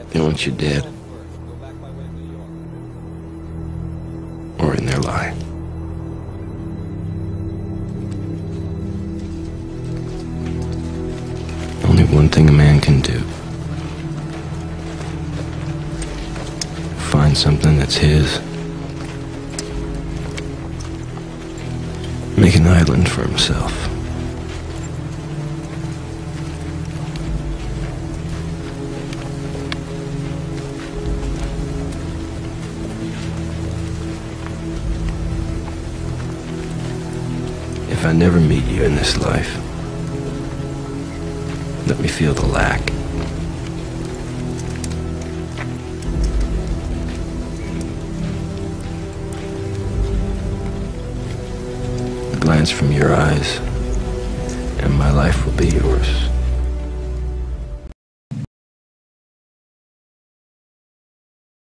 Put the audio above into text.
They want you dead. Or in their lie. Only one thing a man can do. Find something that's his. Make an island for himself. If I never meet you in this life, let me feel the lack. A glance from your eyes, and my life will be yours.